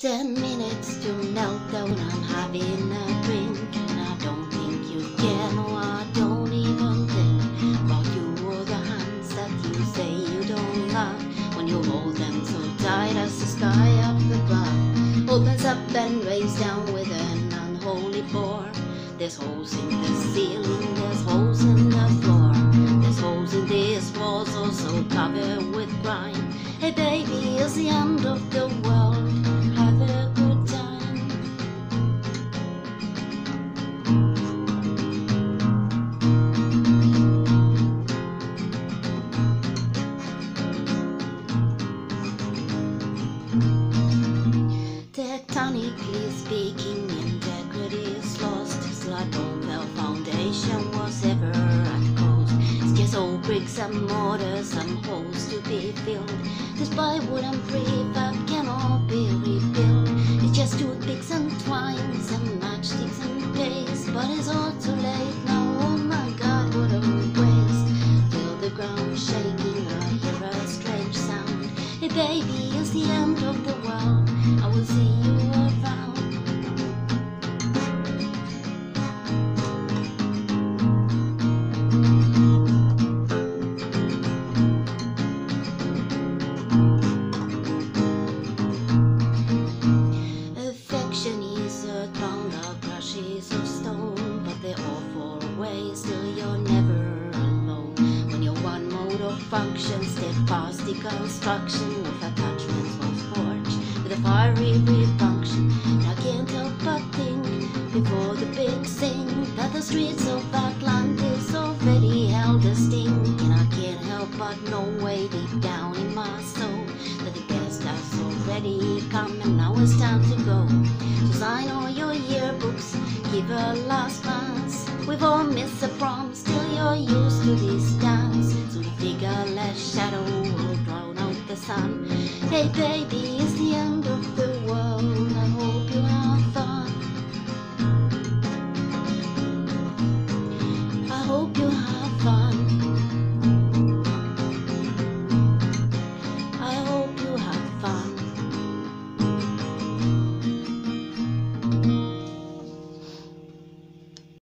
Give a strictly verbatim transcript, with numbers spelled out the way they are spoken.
Ten minutes to meltdown, I'm having a drink, and I don't think you care, no I don't even think about you or the hands that you say you don't love. When you hold them so tight as the sky up above opens up and rains down with an unholy bore. There's holes in the ceiling, there's holes in the floor, there's holes in these walls also covered with grime. Hey baby, it's the end of the world, have a good time. Tectonically speaking, integrity is lost. Slobberbone foundation was ever at cost. It's just old bricks and mortar, some holes to be filled. This plywood and prefab cannot be rebuilt. It's just toothpicks and twines and matchsticks and paste. But it's all too late now, oh my god, what a waste. Feel the ground shaking, I hear a strange sound. Hey baby, it's the end of the world, I will see you around. Is a round of brushes of stone, but they all fall away, still you're never alone. When you're one mode of function, steadfast deconstruction with attachments was forged with a fiery refunction. And I can't help but think before the big sing that the streets of Atlantis already held a sting. And I can't help but know way deep down in my soul that the best has already come and now it's time to go. So sign all your yearbooks, give a last glance. We've all missed the prom, still you're used to this dance. So the figureless shadow will drown out the sun. Hey baby, it's the end of the world,